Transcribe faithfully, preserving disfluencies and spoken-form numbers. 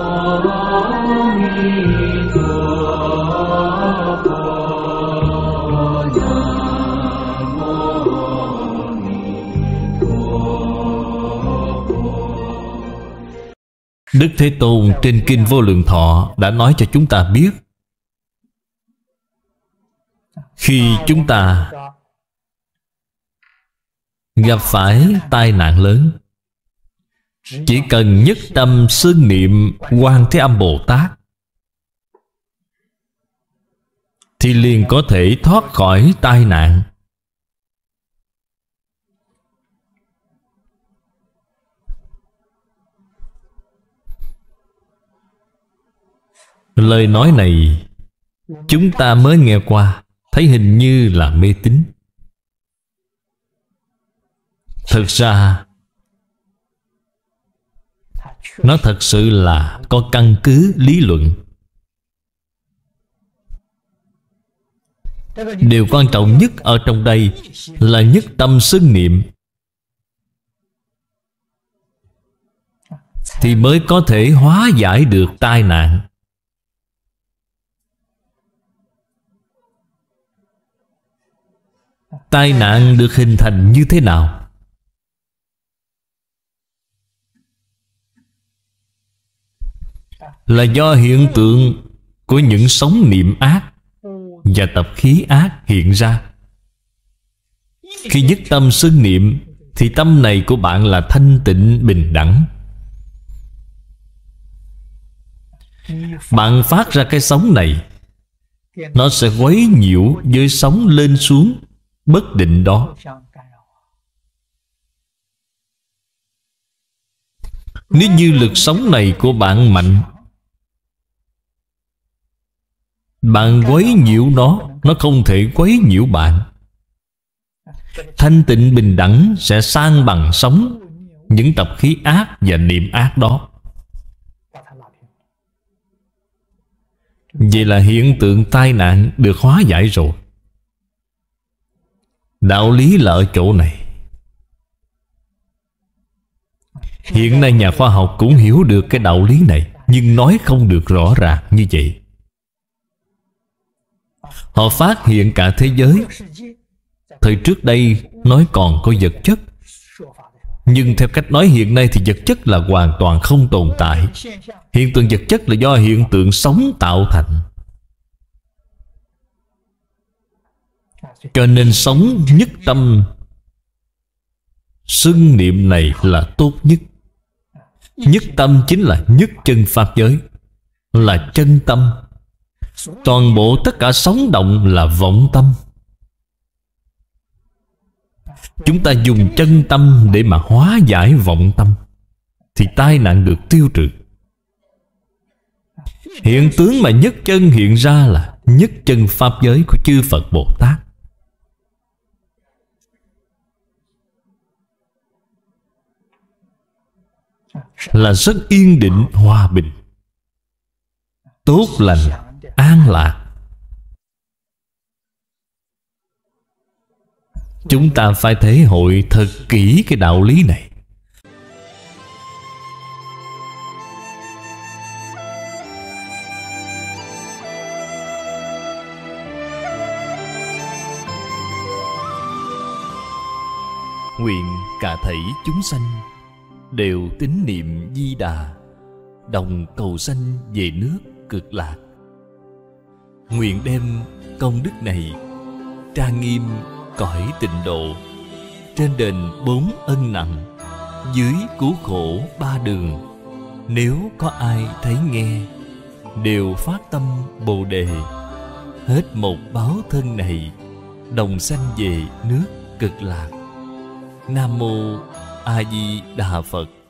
Đức Thế Tôn trên Kinh Vô Lượng Thọ đã nói cho chúng ta biết, khi chúng ta gặp phải tai nạn lớn, chỉ cần nhất tâm xưng niệm Quan Thế Âm Bồ Tát thì liền có thể thoát khỏi tai nạn. Lời nói này chúng ta mới nghe qua, thấy hình như là mê tín. Thực ra nó thật sự là có căn cứ lý luận. Điều quan trọng nhất ở trong đây là nhất tâm xưng niệm, thì mới có thể hóa giải được tai nạn. Tai nạn được hình thành như thế nào? Là do hiện tượng của những sóng niệm ác và tập khí ác hiện ra. Khi nhất tâm xưng niệm thì tâm này của bạn là thanh tịnh bình đẳng. Bạn phát ra cái sóng này, nó sẽ quấy nhiễu với sóng lên xuống bất định đó. Nếu như lực sóng này của bạn mạnh, bạn quấy nhiễu nó, nó không thể quấy nhiễu bạn. Thanh tịnh bình đẳng sẽ san bằng sóng những tập khí ác và niệm ác đó. Vậy là hiện tượng tai nạn được hóa giải rồi. Đạo lý là ở chỗ này. Hiện nay nhà khoa học cũng hiểu được cái đạo lý này, nhưng nói không được rõ ràng như vậy. Họ phát hiện cả thế giới. Thời trước đây nói còn có vật chất, nhưng theo cách nói hiện nay thì vật chất là hoàn toàn không tồn tại. Hiện tượng vật chất là do hiện tượng sống tạo thành. Cho nên sống nhất tâm xưng niệm này là tốt nhất. Nhất tâm chính là nhất chân pháp giới, là chân tâm. Toàn bộ tất cả sóng động là vọng tâm. Chúng ta dùng chân tâm để mà hóa giải vọng tâm, thì tai nạn được tiêu trừ. Hiện tướng mà nhất chân hiện ra là nhất chân pháp giới của chư Phật Bồ Tát. Là rất yên định, hòa bình, tốt lành, an lạc. Chúng ta phải thể hội thật kỹ cái đạo lý này. Nguyện cả thảy chúng sanh đều tín niệm Di Đà, đồng cầu sanh về nước Cực Lạc. Nguyện đem công đức này trang nghiêm cõi tịnh độ, trên đền bốn ân nặng, dưới cứu khổ ba đường. Nếu có ai thấy nghe, đều phát tâm Bồ Đề, hết một báo thân này, đồng sanh về nước Cực Lạc. Nam Mô A Di Đà Phật.